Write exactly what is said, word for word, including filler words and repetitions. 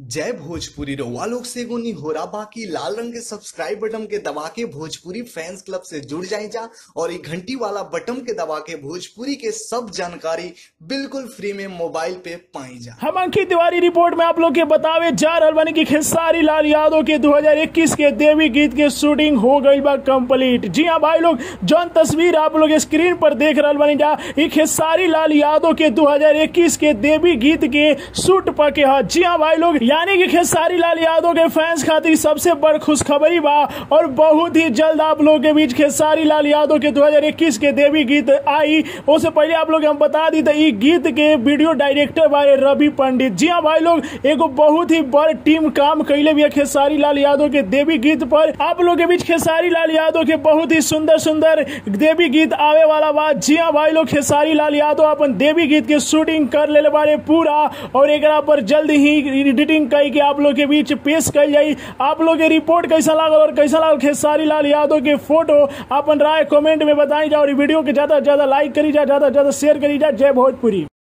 जय भोजपुरी रउआ लोग से एगो निहोरा बाकी लाल रंग के सब्सक्राइब बटन के दबा के भोजपुरी फैंस क्लब से जुड़ जाए जा और ये घंटी वाला बटन के दबा के भोजपुरी के सब जानकारी बिल्कुल फ्री में मोबाइल पे पाई जा। हम अंकित तिवारी रिपोर्ट में आप लोग के बतावे जा रहल बानी कि खेसारी लाल यादव के दो हज़ार इक्कीस के देवी गीत के शूटिंग हो गई बा कंप्लीट। जी हाँ भाई लोग, जौन तस्वीर आप लोग स्क्रीन पर देख रहल बानी जा ये खेसारी लाल यादव के दो हज़ार इक्कीस के देवी गीत के शूट पर के है। जी हाँ भाई लोग, यानी कि खेसारी लाल यादव के फैंस खातिर सबसे बड़ खुशखबरी बा और बहुत ही जल्द आप लोगों के बीच खेसारी लाल यादव के दो हज़ार इक्कीस के देवी गीत आई। उससे पहले आप लोग हम बता दी ये गीत के वीडियो डायरेक्टर बारे रवि पंडित। जी हाँ भाई लोग, एगो बहुत ही बड़ टीम काम कैले भी है खेसारी लाल यादव के देवी गीत पर। आप लोग के बीच खेसारी लाल यादव के बहुत ही सुंदर सुंदर देवी गीत आवे वाला बा। जी हाँ भाई लोग, खेसारी लाल यादव अपन देवी गीत के शूटिंग कर ले बारे पूरा और एकरा पर जल्द ही एडिटिंग कई के आप लोग के बीच पेश कल जाई। आप लोग के रिपोर्ट कैसा लागल और कैसा लागल खेसारी लाल यादव के फोटो अपन राय कमेंट में बताई जा और वीडियो के ज्यादा से ज्यादा लाइक करी जा, ज्यादा से ज्यादा शेयर करी जा। जय भोजपुरी।